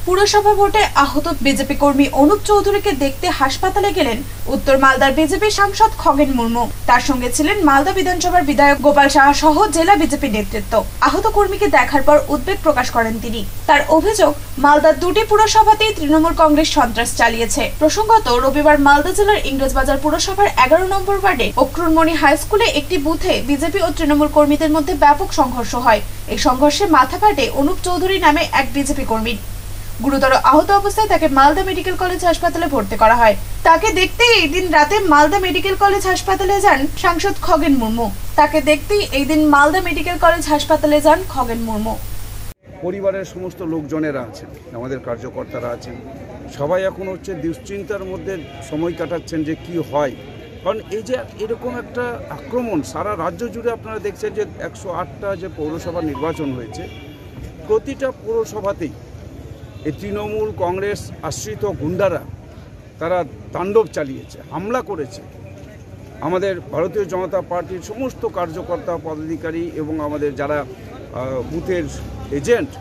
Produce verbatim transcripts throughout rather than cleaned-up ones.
পুরসভা ভোটে আহত বিজেপি কর্মী অনুপ চৌধুরীকে দেখতে হাসপাতালে গেলেন উত্তর মালদার বিজেপি সাংসদ খগেন মুর্মু। তার সঙ্গে ছিলেন মালদা বিধানসভার বিধায়ক গোপাল সাহা সহ জেলা বিজেপি নেতৃত্ব। আহত কর্মীকে দেখার পর উদ্বেগ প্রকাশ করেন তিনি। তার অভিযোগ, মালদার দুটি পুরসভাতেই তৃণমূল কংগ্রেস সন্ত্রাস চালিয়েছে। প্রসঙ্গত, রবিবার মালদা জেলার ইংরেজবাজার পুরসভার এগারো নম্বর ওয়ার্ডে অক্রুরমণি হাই স্কুলে একটি বুথে বিজেপি ও তৃণমূল কর্মীদের মধ্যে ব্যাপক সংঘর্ষ হয়। এই সংঘর্ষে মাথা ফাটে অনুপ চৌধুরী নামে এক বিজেপি কর্মীর। গুরুতর আহত অবস্থায় তাকে মালদা মেডিকেল কলেজ হাসপাতালে ভর্তি করা হয়। তাকে দেখতেই এই দিন রাতে মালদা মেডিকেল কলেজ হাসপাতালে যান সাংসদ খগেন মুর্মু। তাকে দেখতেই এই দিন মালদা মেডিকেল কলেজ হাসপাতালে যান খগেন মুর্মু। পরিবারের সমস্ত লোকজনেরা আছেন, আমাদের কার্যকর্তারা আছেন, সবাই এখন হচ্ছে দুশ্চিন্তার মধ্যে সময় কাটাচ্ছেন যে কি হয়। কারণ এই যে এরকম একটা আক্রমণ সারা রাজ্য জুড়ে আপনারা দেখছেন যে একশো আটটা যে পৌরসভা নির্বাচন হয়েছে, প্রতিটা পৌরসভাতেই এই তৃণমূল কংগ্রেস আশ্রিত গুন্ডারা তারা তাণ্ডব চালিয়েছে, হামলা করেছে আমাদের ভারতীয় জনতা পার্টির সমস্ত কার্যকর্তা পদাধিকারী এবং আমাদের যারা বুথের এজেন্ট,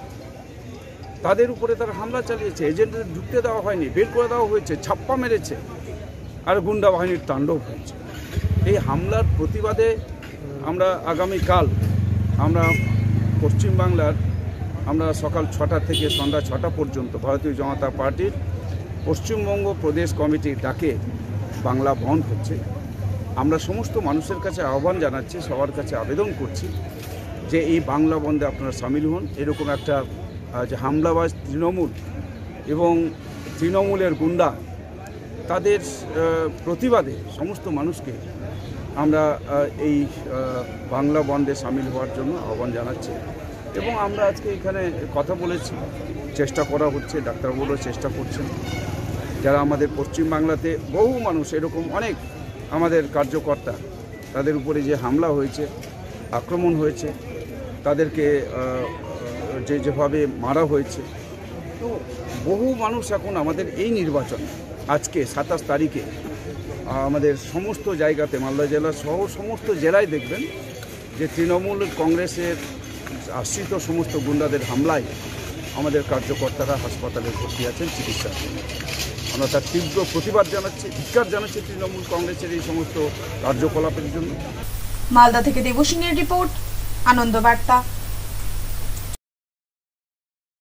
তাদের উপরে তারা হামলা চালিয়েছে। এজেন্টদের ঢুকতে দেওয়া হয়নি, বের করে দেওয়া হয়েছে, ছাপ্পা মেরেছে, আর গুন্ডা বাহিনীর তাণ্ডব হয়েছে। এই হামলার প্রতিবাদে আমরা আগামীকাল আমরা পশ্চিমবাংলার আমরা সকাল ছটা থেকে সন্ধ্যা ছটা পর্যন্ত ভারতীয় জনতা পার্টির পশ্চিমবঙ্গ প্রদেশ কমিটির ডাকে বাংলা বন্ধ হচ্ছে। আমরা সমস্ত মানুষের কাছে আহ্বান জানাচ্ছি, সবার কাছে আবেদন করছি যে এই বাংলা বন্ধে আপনারা সামিল হন। এরকম একটা যে হামলাবাজ তৃণমূল এবং তৃণমূলের গুন্ডা, তাদের প্রতিবাদে সমস্ত মানুষকে আমরা এই বাংলা বন্ধে সামিল হওয়ার জন্য আহ্বান জানাচ্ছি। এবং আমরা আজকে এখানে কথা বলেছি, চেষ্টা করা হচ্ছে, ডাক্তারবাবুরাও চেষ্টা করছেন। যারা আমাদের পশ্চিমবাংলাতে বহু মানুষ এরকম অনেক আমাদের কার্যকর্তা, তাদের উপরে যে হামলা হয়েছে, আক্রমণ হয়েছে, তাদেরকে যে যেভাবে মারা হয়েছে, তো বহু মানুষ এখন আমাদের এই নির্বাচন আজকে সাতাশ তারিখে আমাদের সমস্ত জায়গাতে মালদা জেলা সহ সমস্ত জেলায় দেখবেন যে তৃণমূল কংগ্রেসের আশ্রিত সমস্ত গুন্ডাদের হামলায় আমাদের কার্যকর্তারা হাসপাতালে ভর্তি আছেন চিকিৎসার জন্য। আমরা তার তীব্র প্রতিবাদ জানাচ্ছি, ধিক্কার জানাচ্ছি তৃণমূল কংগ্রেসের এই সমস্ত কার্যকলাপের জন্য। মালদা থেকে দেবসিংহের রিপোর্ট, আনন্দ বার্তা।